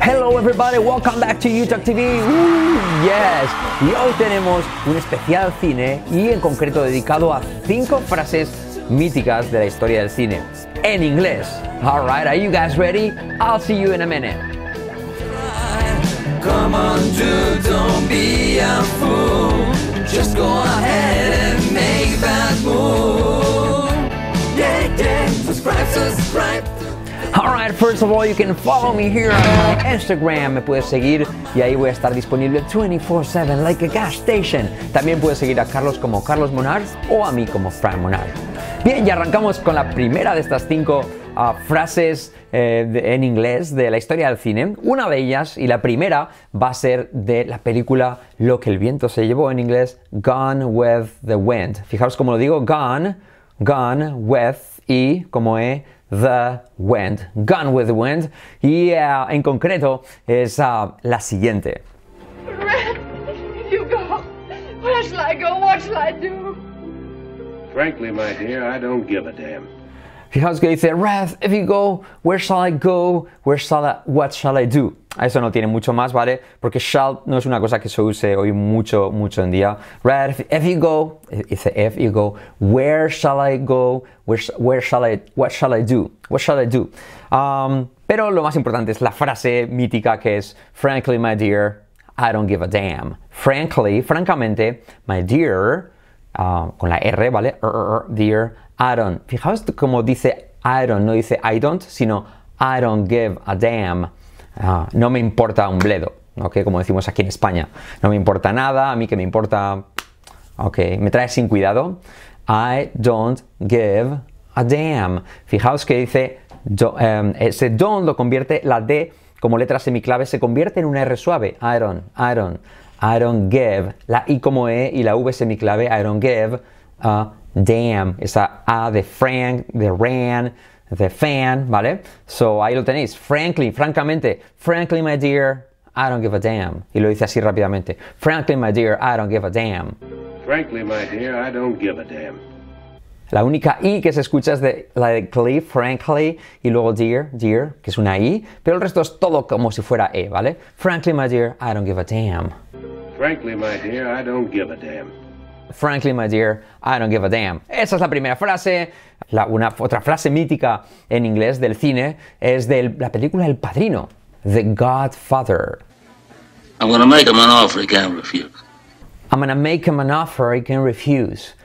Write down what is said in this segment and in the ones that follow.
Hello everybody, welcome back to UTalk TV. Yes, y hoy tenemos un especial cine y en concreto dedicado a 5 frases míticas de la historia del cine en inglés. Alright, are you guys ready? I'll see you in a minute. Come on, dude, don't be a fool. Just go ahead and make that move. Yeah, yeah, subscribe. Alright, first of all, you can follow me here on my Instagram. Me puedes seguir y ahí voy a estar disponible 24/7 like a gas station. También puedes seguir a Carlos como Carlos Monar o a mí como Fran Monar. Bien, y arrancamos con la primera de estas 5 frases en inglés de la historia del cine. Una de ellas, y la primera, va a ser de la película Lo que el viento se llevó, en inglés Gone with the Wind. Fijaos cómo lo digo, gone with, y como the wind, Gone with the Wind, y en concreto es la siguiente. Red, if you go, where shall I go? What shall I do? Frankly, my dear, I don't give a damn. Fijaos que dice, Red, if you go, where shall I go? What shall I do? Eso no tiene mucho más, ¿vale? Porque shall no es una cosa que se use hoy mucho en día. Red, if you go, dice if you go, where shall I go? What shall I do? What shall I do? Pero lo más importante es la frase mítica que es, frankly, my dear, I don't give a damn. Francamente, my dear, con la R, ¿vale? Dear, I don't. Fijaos cómo dice I don't, no dice I don't, sino I don't give a damn. No me importa un bledo, ¿ok? Como decimos aquí en España. No me importa nada, a mí que me importa, ok, me trae sin cuidado. I don't give a damn. Fijaos que dice, ese don't lo convierte, la D como letra semiclave se convierte en una R suave. I don't give. La I como E y la V semiclave, I don't give a damn. Esa A de Frank, de Ran, de fan, ¿vale? So ahí lo tenéis. Francamente, my dear, I don't give a damn. Y lo dice así rápidamente. Frankly, my dear, I don't give a damn. Frankly, my dear, I don't give a damn. La única I que se escucha es la de Cliff, frankly, y luego dear, que es una I, pero el resto es todo como si fuera E, ¿vale? Frankly, my dear, I don't give a damn. Frankly, my dear, I don't give a damn. Frankly, my dear, I don't give a damn. Esa es la primera frase. Otra frase mítica en inglés del cine es de la película El Padrino, The Godfather. I'm gonna make him an offer he can't refuse. I'm gonna make him an offer he can refuse.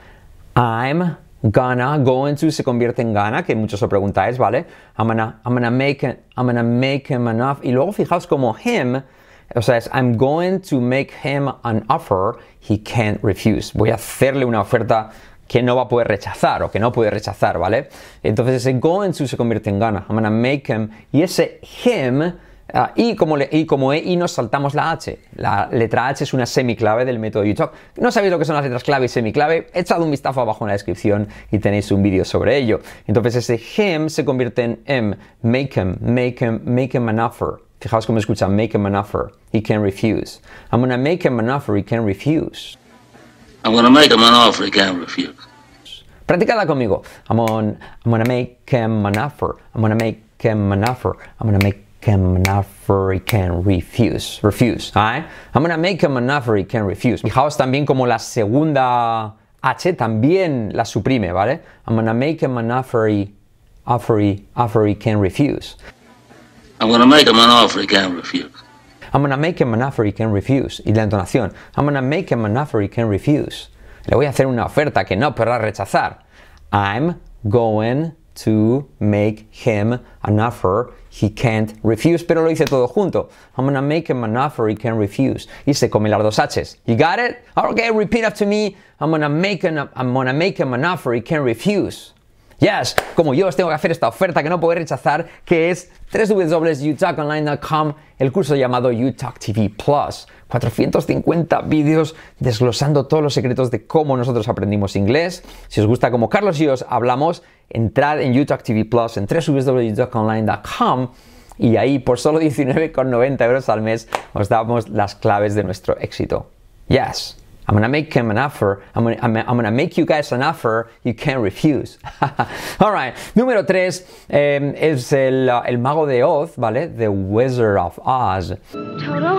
Going to se convierte en gonna, que muchos os preguntáis, ¿vale? I'm gonna make him an offer. Y luego fijaos como him, o sea, es I'm going to make him an offer he can't refuse. Voy a hacerle una oferta que no va a poder rechazar o que no puede rechazar, ¿vale? Entonces ese going to se convierte en gonna. I'm gonna make him. Y ese him, y como E, y nos saltamos la H. La letra H es una semiclave del método UTalk. ¿No sabéis lo que son las letras clave y semiclave? Echad un vistazo abajo en la descripción y tenéis un vídeo sobre ello. Entonces ese him se convierte en M. Make him an offer. Fijaos cómo escucha, make him an offer he can refuse. I'm gonna make him an offer he can refuse. I'm gonna make him an offer he can't refuse. Practicadla conmigo. I'm gonna make him an offer. I'm gonna make him an offer. I'm gonna make him an offer he can refuse. ¿Eh? I'm gonna make him an offer he can refuse. Fijaos también como la segunda H también la suprime, ¿vale? I'm gonna make him an offer he can refuse. I'm gonna make him an offer he can't refuse. I'm gonna make him an offer he can refuse. Y la entonación, I'm gonna make him an offer he can refuse. Le voy a hacer una oferta que no podrá rechazar. I'm going to make him an offer he can't refuse. Pero lo dice todo junto. I'm gonna make him an offer he can refuse. Y se come las dos H's. You got it? Okay, repeat after me. I'm gonna make him an offer he can refuse. Yes, como yo os tengo que hacer esta oferta que no podéis rechazar, que es www.utalkonline.com, el curso llamado UTalk TV Plus. 450 vídeos desglosando todos los secretos de cómo nosotros aprendimos inglés. Si os gusta como Carlos y yo hablamos, entrad en UTalk TV Plus en www.utalkonline.com y ahí por solo 19,90 € al mes os damos las claves de nuestro éxito. Yes. I'm gonna make him an offer. I'm gonna make you guys an offer you can't refuse. Alright, número 3 es el mago de Oz, ¿vale? The Wizard of Oz. Toto,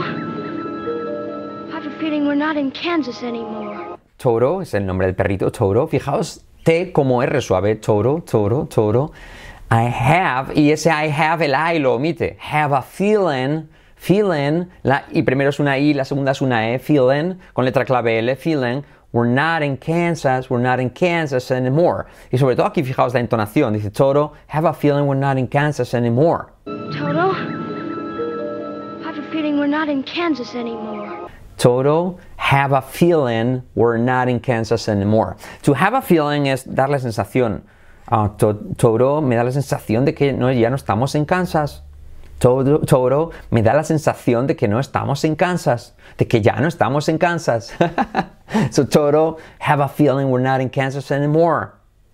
I have a feeling we're not in Kansas anymore. Toto es el nombre del perrito, Toto. Fijaos, T como R suave. Toto, Toto, Toto. I have, y ese I have, el I lo omite. Have a feeling, y primero es una I, la segunda es una E, feeling, con letra clave L, feeling, we're not in Kansas anymore. Y sobre todo aquí fijaos la entonación, dice Toto, have a feeling we're not in Kansas anymore. Toto, I have a feeling we're not in Kansas anymore. Toto, have a feeling we're not in Kansas anymore. To have a feeling es dar la sensación. Toto, me da la sensación de que ya no estamos en Kansas. Toto, me da la sensación de que no estamos en Kansas. De que ya no estamos en Kansas. So, Toto, have a feeling we're not in Kansas anymore.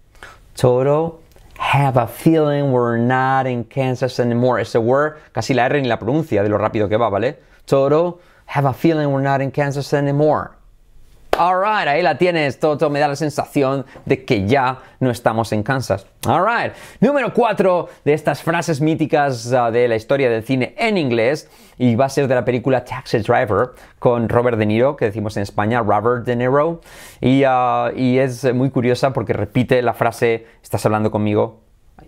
Toto, have a feeling we're not in Kansas anymore. Ese word, casi la R ni la pronuncia de lo rápido que va, ¿vale? Toto, have a feeling we're not in Kansas anymore. Alright, ahí la tienes, Toto, me da la sensación de que ya no estamos en Kansas. Alright, número 4 de estas frases míticas de la historia del cine en inglés, y va a ser de la película Taxi Driver con Robert De Niro, que decimos en España Robert De Niro, y es muy curiosa porque repite la frase, ¿estás hablando conmigo?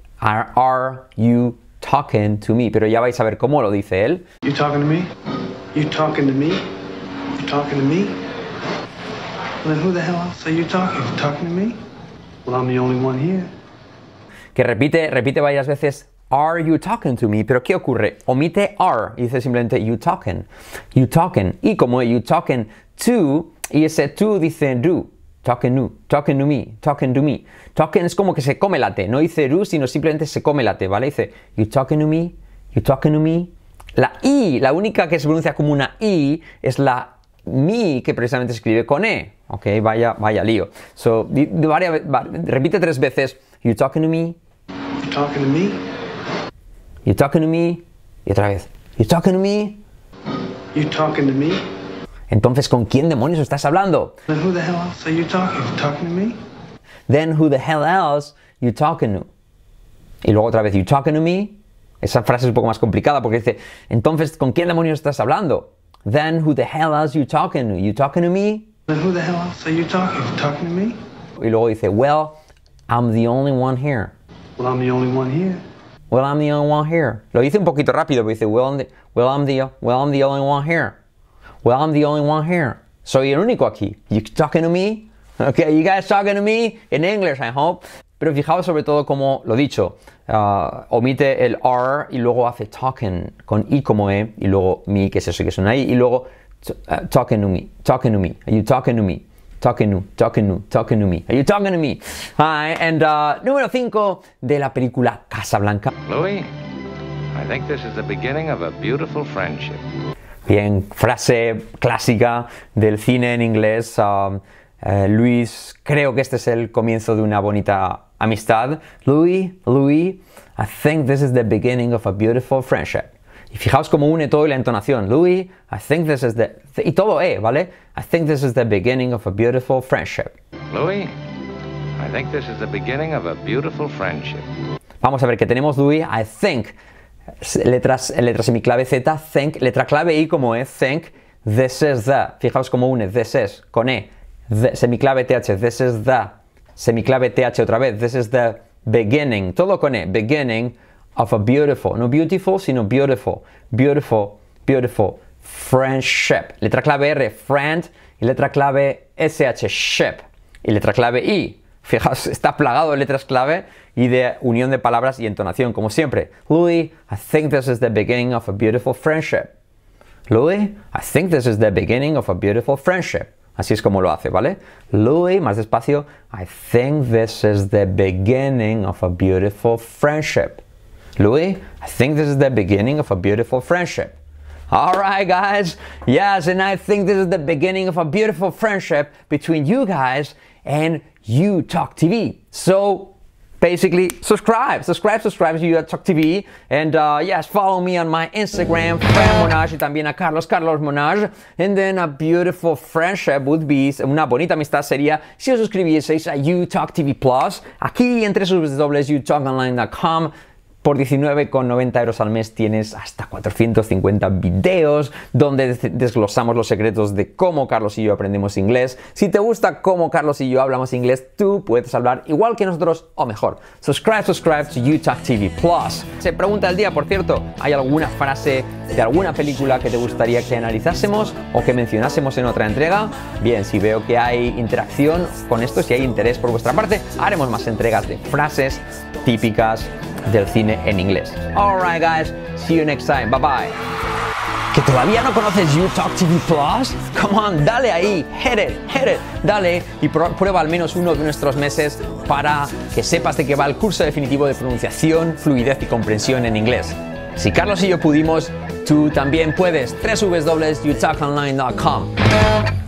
Are you talking to me? Pero ya vais a ver cómo lo dice él. You talking to me? You talking to me? You talking to me? Well, then who the hell else are you talking? You talking to me? Well, I'm the only one here. Que repite varias veces, are you talking to me? Pero ¿qué ocurre? Omite are y dice simplemente you talking. You talking. Y como you talking to, y ese to dice do. Talking to me. Talking es como que se come la T. No dice do, sino simplemente se come la T, ¿vale? Dice you talking to me? You talking to me? La I, la única que se pronuncia como una I, es la mi, que precisamente se escribe con E. Ok, vaya lío. So, repite 3 veces. You talking to me? You talking to me? You talking to me? Y otra vez. You talking to me? You talking to me? Entonces, ¿con quién demonios estás hablando? Then who the hell else are you talking? You talking to me? Then who the hell else you talking to? Y luego otra vez. You talking to me? Esa frase es un poco más complicada porque dice, entonces, ¿con quién demonios estás hablando? Then who the hell else you talking to? You talking to me? Then who the hell else are you talking? You talking to me? Y luego dice, well, I'm the only one here. Well, I'm the only one here. Well, I'm the only one here. Lo dice un poquito rápido, pero dice, I'm the only one here. Well, I'm the only one here. Soy el único aquí. You talking to me? Okay, you guys talking to me? In English, I hope. Pero fijaos sobre todo como, lo dicho, omite el R y luego hace talking con I como E y luego me, que es eso, que es una I, y luego talking to me. Are you talking to me? Talking to me. Are you talking to me? Hi, and número 5 de la película Casablanca. Louis, I think this is the beginning of a beautiful friendship. Bien, frase clásica del cine en inglés. Luis, creo que este es el comienzo de una bonita amistad. Louis, I think this is the beginning of a beautiful friendship. Y fijaos cómo une todo y la entonación. Louis, I think this is the... Y todo ¿vale? I think this is the beginning of a beautiful friendship. Louis, I think this is the beginning of a beautiful friendship. Vamos a ver que tenemos Louis, I think, letra semiclave Z, think, letra clave I como think, this is the. Fijaos cómo une, this is, con E, semiclave TH, this is the, semiclave TH otra vez, this is the beginning, todo con E, beginning of a beautiful, no beautiful, sino beautiful, friendship. Letra clave R, friend, y letra clave SH, ship, y letra clave I. Fijaos, está plagado de letras clave y de unión de palabras y entonación, como siempre. Louis, I think this is the beginning of a beautiful friendship. Louis, I think this is the beginning of a beautiful friendship. Así es como lo hace, ¿vale? Louis, más despacio, I think this is the beginning of a beautiful friendship. Louis, I think this is the beginning of a beautiful friendship. All right, guys. Yes, and I think this is the beginning of a beautiful friendship between you guys and You Talk TV. So, basically subscribe to UTalk TV, and yes, follow me on my Instagram, Fran Monage, y también a Carlos Monage, and then a beautiful friendship would be, una bonita amistad sería si os suscribieseis a UTalk TV Plus, aquí en www.utalkonline.com. Por 19,90 € al mes tienes hasta 450 videos donde desglosamos los secretos de cómo Carlos y yo aprendemos inglés. Si te gusta cómo Carlos y yo hablamos inglés, tú puedes hablar igual que nosotros o mejor. Subscribe to UTalk TV Plus. Se pregunta del día, por cierto, ¿hay alguna frase de alguna película que te gustaría que analizásemos o que mencionásemos en otra entrega? Bien, si veo que hay interacción con esto, si hay interés por vuestra parte, haremos más entregas de frases típicas del cine en inglés. Alright guys, see you next time, bye bye. ¿Que todavía no conoces UTalk TV Plus? Come on, dale ahí, hit it, dale y prueba al menos uno de nuestros meses para que sepas de qué va el curso definitivo de pronunciación, fluidez y comprensión en inglés. Si Carlos y yo pudimos, tú también puedes. www.utalkonline.com